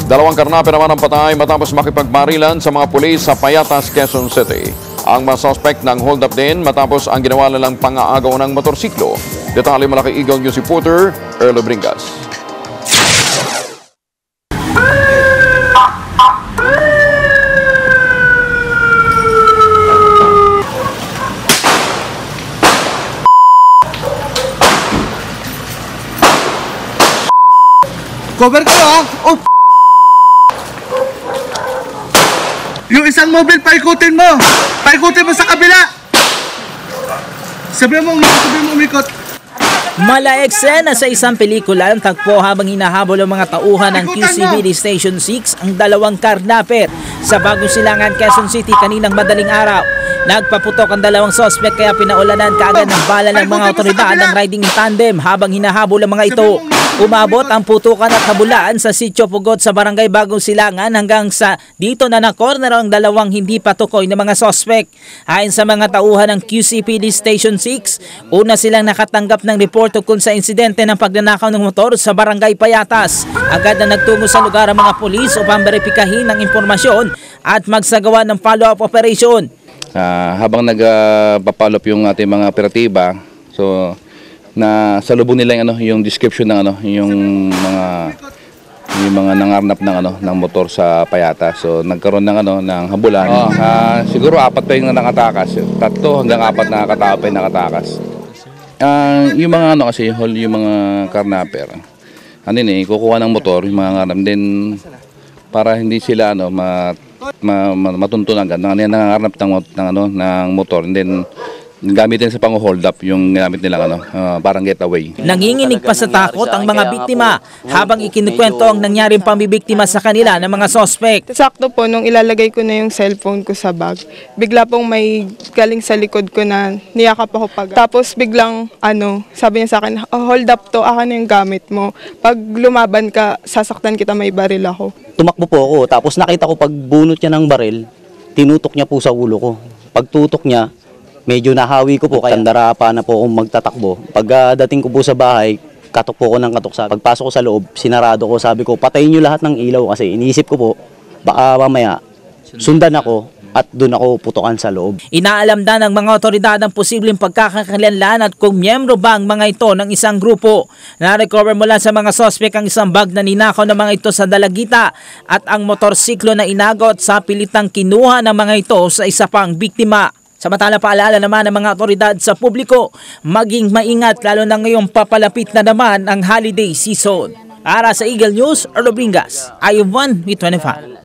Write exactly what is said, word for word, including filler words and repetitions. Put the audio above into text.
Dalawang karnapper naman ang patay matapos makipagbarilan sa mga pulis sa Payatas, Quezon City. Ang mga suspect ng hold up din matapos ang ginawa nilang pang-aagaw ng motorsiklo. Detalye malaki Eagle News reporter Erlo Bringas. Cover kayo ha! Oh! Yung isang mobile, paikutin mo! Paikutin mo sa kabila! Sabihin mo umikot, sabihin mo umikot. Mala eksena sa isang pelikula ang tagpo habang hinahabol ang mga tauhan ng Q C B D Station six ang dalawang carnapper sa Bagong Silangan, Quezon City kaninang madaling araw. Nagpaputok ang dalawang sospek kaya pinaulanan kaagad ng bala ng mga otoridad ng riding in tandem habang hinahabol ang mga ito. Umabot ang putukan at habulaan sa Sitio Pugot sa Barangay Bagong Silangan hanggang sa dito na na-corner ang dalawang hindi patukoy na mga sospek. Ayon sa mga tauhan ng Q C P D Station six, una silang nakatanggap ng report tungkol sa insidente ng pagnanakaw ng motor sa Barangay Payatas. Agad na nagtungo sa lugar ang mga pulis upang beripikahin ang impormasyon at magsagawa ng follow-up operation. Uh, habang nagpapalop uh, yung ating mga operatiba, so na salubong nila yung ano yung description ng ano yung mga yung mga nangarnap ng ano ng motor sa Payata. So nagkaroon ng ano ng habulan. Oh. Uh, siguro apat pa yung nakatakas. Tatlo hanggang apat na katao pa yung nakatakas. Uh, yung mga ano kasi yung mga carnapper. Ano ni kukuha ng motor yung mga ngarnap din para hindi sila ano ma, ma, ma matuntunan agad ng nangangarnap ng, ng ano ng motor, and then gamitin sa pang-hold up yung gamit nila ano, uh, parang getaway. Nanginginig pa sa takot ang mga biktima habang ikinukwento ang nangyaring pambibiktima sa kanila ng mga sospek. Sakto po nung ilalagay ko na yung cellphone ko sa bag, bigla pong may galing sa likod ko na niyakap ako pag. Tapos biglang ano, sabi niya sa akin, oh, hold up to, akin na yung gamit mo. Pag lumaban ka, sasaktan kita, may baril ako. Tumakbo po ako, tapos nakita ko pag bunot niya ng baril, tinutok niya po sa ulo ko. Pagtutok niya, medyo nahawi ko po, kaya darapa na po akong magtatakbo. Pag uh, dating ko po sa bahay, katok po ko ng katok. Sa pagpasok ko sa loob, sinarado ko, sabi ko, patayin nyo lahat ng ilaw kasi iniisip ko po, baka mamaya sundan ako at doon ako putukan sa loob. Inaalam na ng mga otoridad ang posibleng pagkakakilanlan at kung miyembro ba ang mga ito ng isang grupo. Na-recover mula sa mga sospek ang isang bag na ninakaw ng mga ito sa Dalagita at ang motorsiklo na inagot sa pilitang kinuha ng mga ito sa isa pang biktima. Samantala, paalala naman ng mga otoridad sa publiko, maging maingat lalo na ngayong papalapit na naman ang holiday season. Para sa Eagle News, Erlo Bringas, I one with twenty-five.